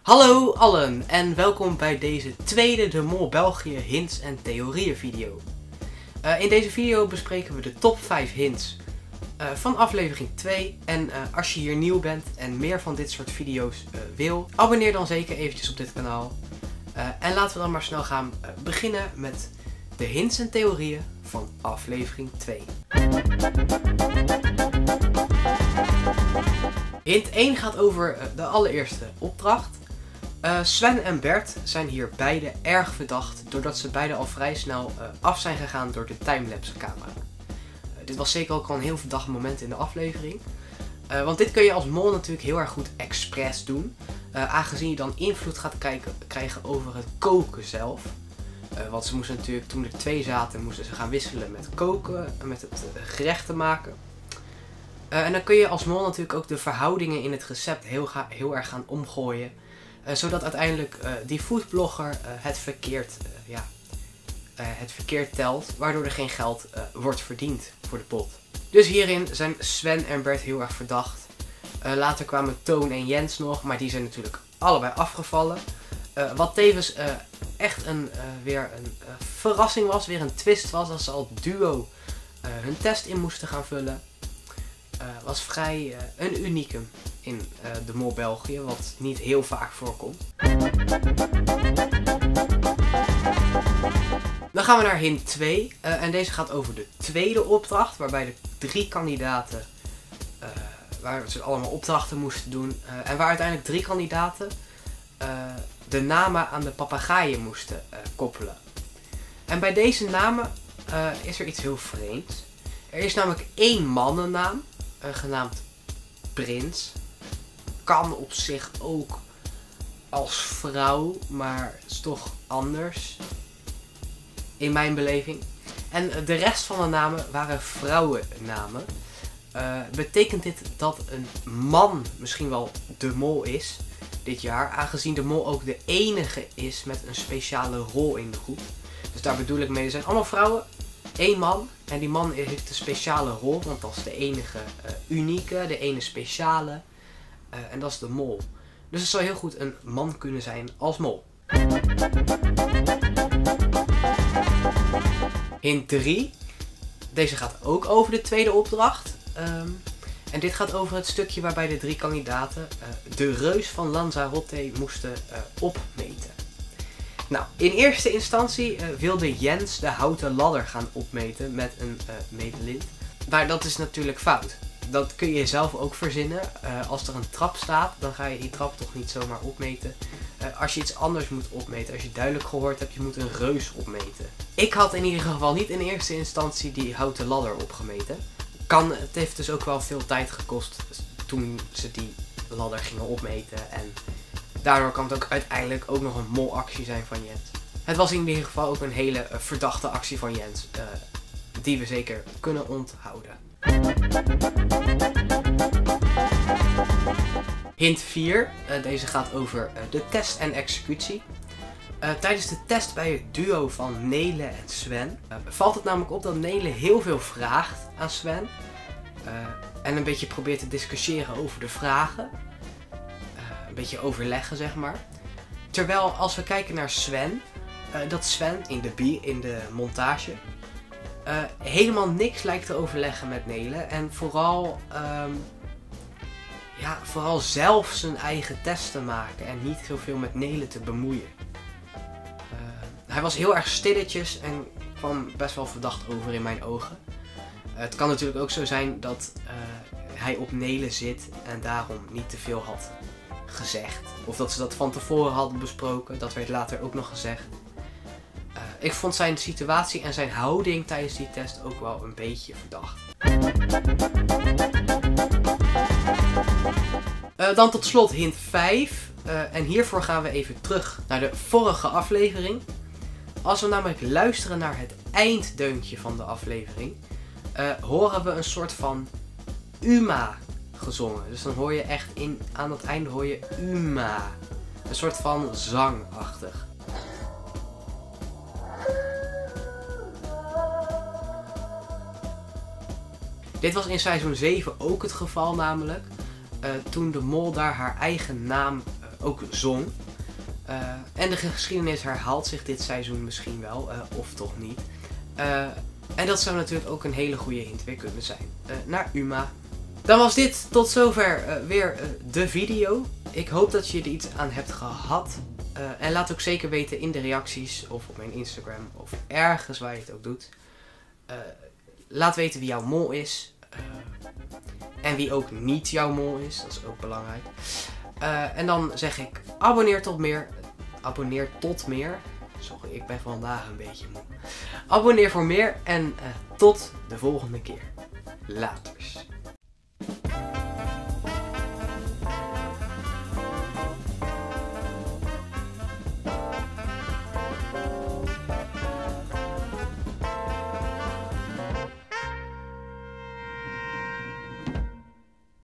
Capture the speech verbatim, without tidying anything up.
Hallo allen en welkom bij deze tweede De Mol België hints en theorieën video. Uh, in deze video bespreken we de top vijf hints uh, van aflevering twee. En uh, als je hier nieuw bent en meer van dit soort video's uh, wil, abonneer dan zeker eventjes op dit kanaal. Uh, en laten we dan maar snel gaan uh, beginnen met de hints en theorieën van aflevering twee. Hint één gaat over uh, de allereerste opdracht. Uh, Sven en Bert zijn hier beide erg verdacht doordat ze beide al vrij snel uh, af zijn gegaan door de timelapse camera. Uh, dit was zeker ook al een heel verdacht moment in de aflevering. Uh, want dit kun je als mol natuurlijk heel erg goed expres doen. Uh, aangezien je dan invloed gaat kijken, krijgen over het koken zelf. Uh, want ze moesten natuurlijk, toen er twee zaten, moesten ze gaan wisselen met koken en met het uh, gerechten maken. Uh, en dan kun je als mol natuurlijk ook de verhoudingen in het recept heel, heel erg gaan omgooien. Uh, zodat uiteindelijk uh, die foodblogger uh, het, verkeerd, uh, ja, uh, het verkeerd telt, waardoor er geen geld uh, wordt verdiend voor de pot. Dus hierin zijn Sven en Bert heel erg verdacht. Uh, later kwamen Toon en Jens nog, maar die zijn natuurlijk allebei afgevallen. Uh, wat tevens uh, echt een, uh, weer een uh, verrassing was, weer een twist was, als ze al duo uh, hun test in moesten gaan vullen. Uh, was vrij uh, een unicum in uh, de Mol België, wat niet heel vaak voorkomt. Dan gaan we naar hint twee. Uh, en deze gaat over de tweede opdracht, waarbij de drie kandidaten, uh, waar ze allemaal opdrachten moesten doen. Uh, en waar uiteindelijk drie kandidaten uh, de namen aan de papegaaien moesten uh, koppelen. En bij deze namen uh, is er iets heel vreemds. Er is namelijk één mannennaam, uh, genaamd Prins. Kan op zich ook als vrouw, maar is toch anders. In mijn beleving. En de rest van de namen waren vrouwennamen. Uh, betekent dit dat een man misschien wel de mol is dit jaar. Aangezien de mol ook de enige is met een speciale rol in de groep. Dus daar bedoel ik mee, er zijn allemaal vrouwen. Eén man. En die man heeft een speciale rol. Want dat is de enige uh, unieke, de ene speciale. Uh, en dat is de mol. Dus het zou heel goed een man kunnen zijn als mol. Hint drie. Deze gaat ook over de tweede opdracht. Um, en dit gaat over het stukje waarbij de drie kandidaten uh, de reus van Lanzarote moesten uh, opmeten. Nou, in eerste instantie uh, wilde Jens de houten ladder gaan opmeten met een uh, meetlint. Maar dat is natuurlijk fout. Dat kun je zelf ook verzinnen. Uh, als er een trap staat, dan ga je die trap toch niet zomaar opmeten. Uh, als je iets anders moet opmeten, als je duidelijk gehoord hebt, je moet een reus opmeten. Ik had in ieder geval niet in eerste instantie die houten ladder opgemeten. Kan, het heeft dus ook wel veel tijd gekost toen ze die ladder gingen opmeten. En daardoor kan het ook uiteindelijk ook nog een molactie zijn van Jens. Het was in ieder geval ook een hele uh, verdachte actie van Jens. Uh, die we zeker kunnen onthouden. Hint vier. Uh, deze gaat over uh, de test en executie. Uh, tijdens de test bij het duo van Nele en Sven uh, valt het namelijk op dat Nele heel veel vraagt aan Sven. Uh, en een beetje probeert te discussiëren over de vragen. Uh, een beetje overleggen, zeg maar. Terwijl als we kijken naar Sven, uh, dat Sven in de, in de montage uh, helemaal niks lijkt te overleggen met Nele. En vooral, um, ja, vooral zelf zijn eigen test te maken en niet zoveel met Nele te bemoeien. Uh, hij was heel erg stilletjes en kwam best wel verdacht over in mijn ogen. Uh, het kan natuurlijk ook zo zijn dat uh, hij op Nele zit en daarom niet te veel had gezegd. Of dat ze dat van tevoren hadden besproken, dat werd later ook nog gezegd. Uh, ik vond zijn situatie en zijn houding tijdens die test ook wel een beetje verdacht. Uh, dan tot slot hint vijf. Uh, en hiervoor gaan we even terug naar de vorige aflevering. Als we namelijk luisteren naar het einddeuntje van de aflevering, uh, horen we een soort van Uma gezongen. Dus dan hoor je echt in, aan het einde hoor je Uma. Een soort van zangachtig. Dit was in seizoen zeven ook het geval namelijk. Uh, toen de mol daar haar eigen naam uh, ook zong. Uh, en de geschiedenis herhaalt zich dit seizoen misschien wel, uh, of toch niet. Uh, en dat zou natuurlijk ook een hele goede hint weer kunnen zijn uh, naar Uma. Dan was dit tot zover uh, weer uh, de video. Ik hoop dat je er iets aan hebt gehad. Uh, en laat ook zeker weten in de reacties of op mijn Instagram of ergens waar je het ook doet. Uh, laat weten wie jouw mol is. Uh, en wie ook niet jouw mol is. Dat is ook belangrijk. Uh, en dan zeg ik abonneer tot meer. Abonneer tot meer. Sorry, ik ben vandaag een beetje moe. Abonneer voor meer en uh, tot de volgende keer. Later.